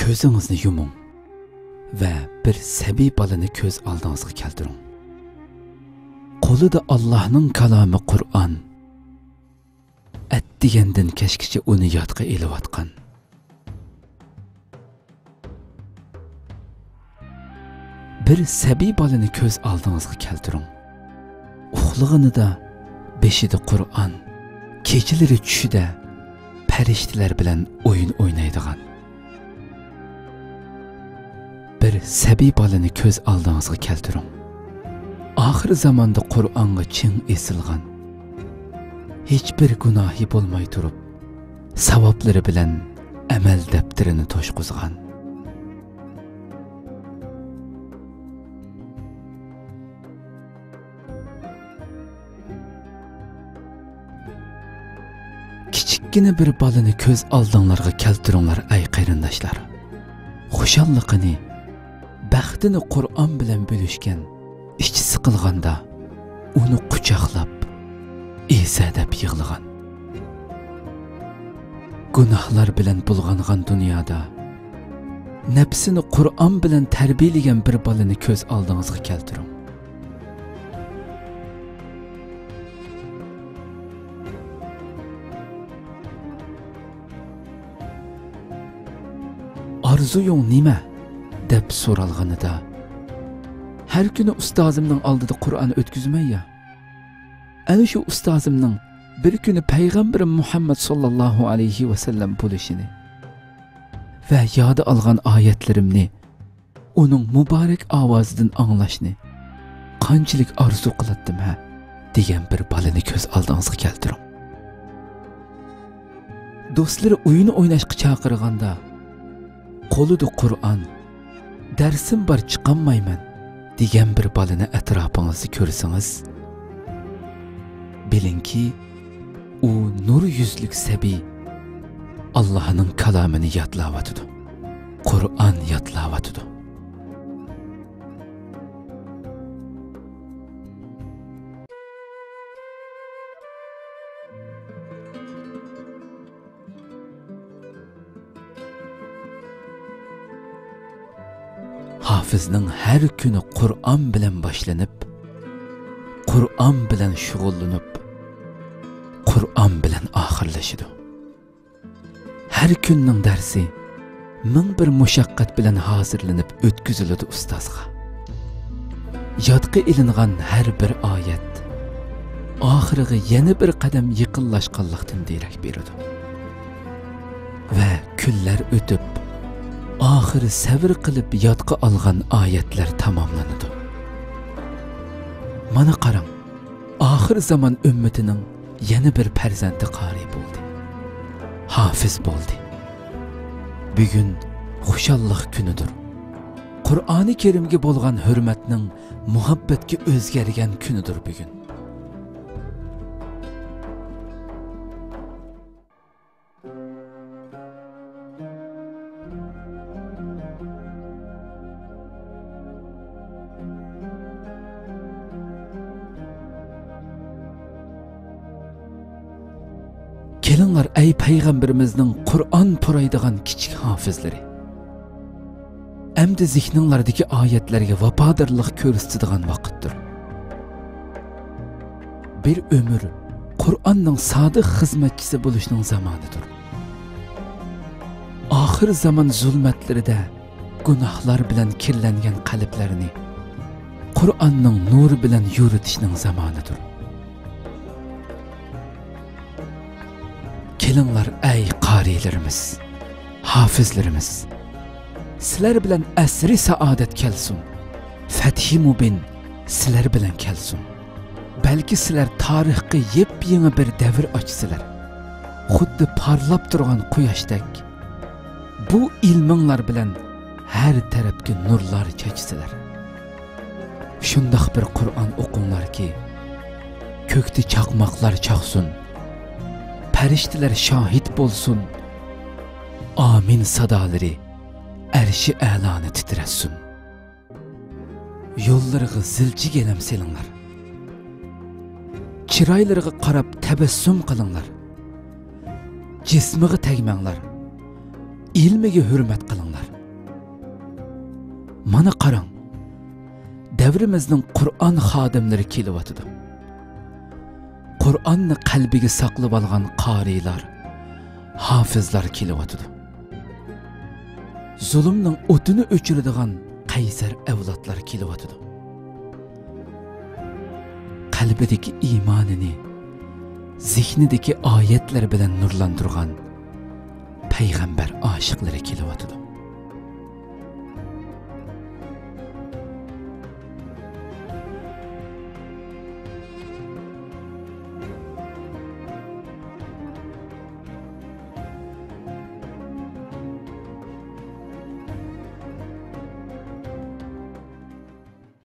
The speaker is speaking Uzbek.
ko'zingizni yuming va bir sabiy bolani ko'z oldingizga keltiring. Qo'lida Allohning kalomi Qur'on. Atdigandan kechgacha uni yodga elayotgan. Bir sabiy bolani ko'z oldingizga keltiring. Uxlag'inida beshida Qur'on, kechalari tushida farishtalar bilan o'yin o'ynaydigan. Bir sabiy bolani ko'z oldingizga keltiring. Oxir zamonda Qur'onga chin esilgan. Hech bir gunohi bo'lmay turib, savoblari bilan amal daftarini to'shqizgan. Kichikgina bir bolani ko'z oldinglarga keltiringlar ay qarindoshlar. Xushalliqini, baxtini Qur'on bilan bo'lishgan, ichi siqilganda uni quchoqlab, esa deb yig'lagan. Gunohlar bilan bulg'angan dunyoda nafsini Qur'on bilan tarbiyalagan bir bolani ko'z oldingizga keltiring. Arzuyung nima deb so'ralganida har kuni ustozimning oldida Qur'on o'tkazmayya. Ana shu ustozimning bir kuni payg'ambar Muhammad sallallohu alayhi va sallam bo'lishini va yodi olgan oyatlarimni uning muborak ovozidan anglashni qanchalik orzu qilatdim ha degan bir bolani ko'z oldingizga keltiring. Do'stlari o'yin o'ynashga chaqirganda qo'lida Qur'on, darsim bor chiqolmayman degan bir bolani atrofingizda ko'rsangiz, bilingki, u nur yuzlik sabiy Allohning kalomini yodlayotdi. Qur'on yodlayotdi. Hafizning har kuni Qur'on bilan boshlanib, Qur'on bilan shug'ullanib, Qur'on bilan oxirlashidi. Har kunning darsi ming bir mushaqqat bilan hozirlanib o'tkaziladi ustozga. Yodga ilingan har bir oyat oxiriga yana bir qadam yaqinlashganlikdan derak beradi. Va kunlar o'tib oxiri sabr qilib yodga olgan oyatlar tamomlanadi. Mana qarang, oxir zamon ummatining yana bir farzandi qori bo'ldi. Hafiz bo'ldi. Bugun xushallik kunidir. Qur'oni Karimga bo'lgan hurmatning muhabbatga o'zgargan kunidir bugun. Kelinglar ey payg'ambarimizning Qur'on puraydigan kichik hafizlari. Endi zihninglardagi oyatlarga vafodorlik ko'rsatadigan vaqtdir. Bir ömür Qur'onning sodiq xizmatchisi bo'lishning zamonidir. Oxir zaman zulmatlarida gunohlar bilan kirlangan qalblarni Qur'onning nuri bilan yuritishning zamonidir. Kelinglar ey qarilarimiz, hafizlarimiz. Sizlar bilan asri saodat kelsin. Fathi mubin sizlar bilan kelsin. Balki sizlar tarixga yep-yangi bir davr ochsizlar. Xuddi parlab turgan quyoshdek bu ilminglar bilan har tarafga nurlar chechsizlar. Shundoq bir Qur'on o'qinglarki, ko'kda chaqmoqlar chaqsin. Farishtalar shohid bo'lsin. Amin sadolari arshi a'loni titrasin. Yo'llariga zilchiga elam selinglar. Chiroylariga qarab tabassum qilinglar. Jismiga tegmanglar. Ilmiga hurmat qilinglar. Mana qarang, davrimizning Qur'on xodimlari kelyapti. Qur'onni qalbiga saqlab olgan qorilar, hafizlar kelyapti. Zulmning o'tini o'chiradigan qaysar avlodlar kelyapti. Qalbidagi iymonini zihnidagi oyatlar bilan nurlantirgan payg'ambar oshiqlari kelyapti.